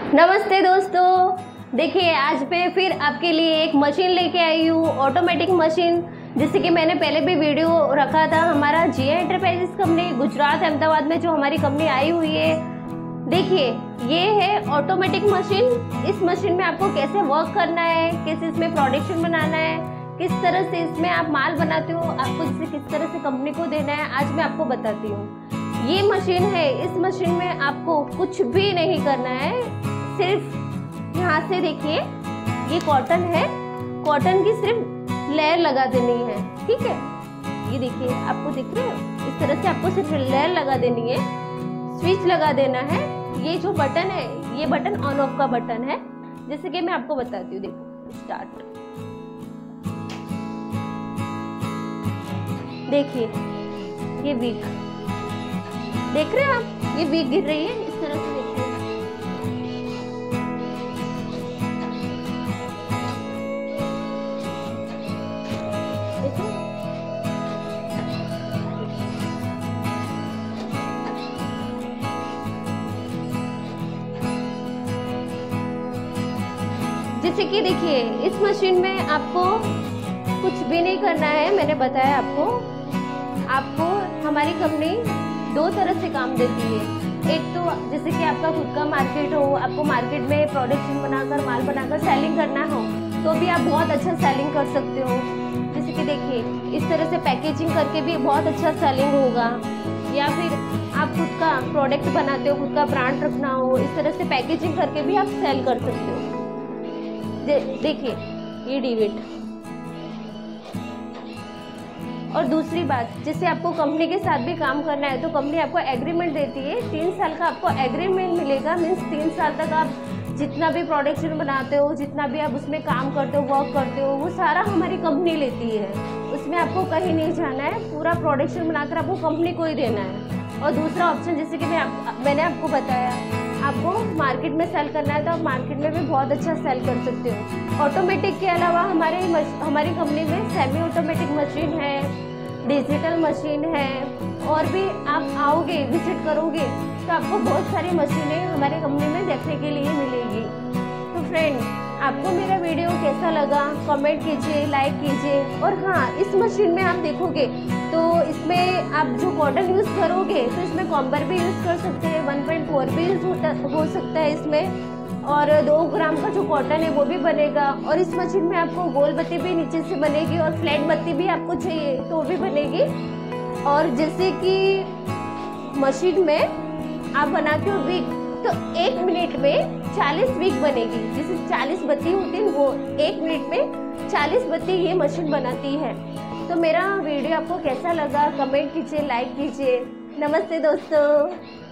नमस्ते दोस्तों, देखिए आज मैं फिर आपके लिए एक मशीन लेके आई हूँ, ऑटोमेटिक मशीन। जैसे कि मैंने पहले भी वीडियो रखा था, हमारा जिया एंटरप्राइजेस कंपनी गुजरात अहमदाबाद में जो हमारी कंपनी आई हुई है। देखिए ये है ऑटोमेटिक मशीन। इस मशीन में आपको कैसे वर्क करना है, कैसे इसमें प्रोडक्शन बनाना है, किस तरह से इसमें आप माल बनाते हो, आपको इसे किस तरह से कंपनी को देना है, आज मैं आपको बताती हूँ। ये मशीन है, इस मशीन में आपको कुछ भी नहीं करना है, सिर्फ यहाँ से देखिए ये कॉटन है, कॉटन की सिर्फ लेयर लगा देनी है। ठीक है, ये देखिए आपको दिख रहे हो, इस तरह से आपको सिर्फ लेयर लगा देनी है, स्विच लगा देना है। ये जो बटन है, ये बटन ऑन ऑफ का बटन है। जैसे कि मैं आपको बताती हूँ, देखो स्टार्ट। देखिए ये वीक देख रहे हैं आप, ये वीक गिर रही है, इस तरह से देखिए। जैसे कि देखिए इस मशीन में आपको कुछ भी नहीं करना है, मैंने बताया आपको हमारी कंपनी दो तरह से काम देती है। एक तो जैसे कि आपका खुद का मार्केट हो, आपको मार्केट में प्रोडक्शन बनाकर माल बनाकर सेलिंग करना हो तो भी आप बहुत अच्छा सेलिंग कर सकते हो। जैसे कि देखिए इस तरह से पैकेजिंग करके भी बहुत अच्छा सेलिंग होगा, या फिर आप खुद का प्रोडक्ट बनाते हो, खुद का ब्रांड रखना हो, इस तरह से पैकेजिंग करके भी आप सेल कर सकते हो। देखिए ये डिविट। और दूसरी बात, जैसे आपको कंपनी के साथ भी काम करना है तो कंपनी आपको एग्रीमेंट देती है, 3 साल का आपको एग्रीमेंट मिलेगा। मीन्स 3 साल तक आप जितना भी प्रोडक्शन बनाते हो, जितना भी आप उसमें काम करते हो, वर्क करते हो, वो सारा हमारी कंपनी लेती है। उसमें आपको कहीं नहीं जाना है, पूरा प्रोडक्शन बनाकर आपको कंपनी को ही देना है। और दूसरा ऑप्शन, जैसे कि मैंने आपको बताया, आपको मार्केट में सेल करना है तो आप मार्केट में भी बहुत अच्छा सेल कर सकते हो। ऑटोमेटिक के अलावा हमारी कंपनी में सेमी ऑटोमेटिक मशीन है, डिजिटल मशीन है, और भी आप आओगे विजिट करोगे तो आपको बहुत सारी मशीनें हमारी कंपनी में देखने के लिए मिलेगी। तो फ्रेंड, आपको मेरा वीडियो कैसा लगा कमेंट कीजिए, लाइक कीजिए। और हाँ, इस मशीन में आप देखोगे तो इसमें आप जो कॉटन यूज़ करोगे तो इसमें कॉम्बर भी यूज़ कर सकते हैं, 1.4 भी यूज़ हो सकता है इसमें, और 2 ग्राम का जो कॉटन है वो भी बनेगा। और इस मशीन में आपको गोल बत्ती भी नीचे से बनेगी और फ्लैट बत्ती भी आपको चाहिए तो भी बनेगी। और जैसे कि मशीन में आप बनाते हो विग, तो 1 मिनट में 40 विग बनेगी। जैसे 40 बत्ती होती है, वो 1 मिनट में 40 बत्ती ये मशीन बनाती है। तो मेरा वीडियो आपको कैसा लगा कमेंट कीजिए, लाइक कीजिए। नमस्ते दोस्तों।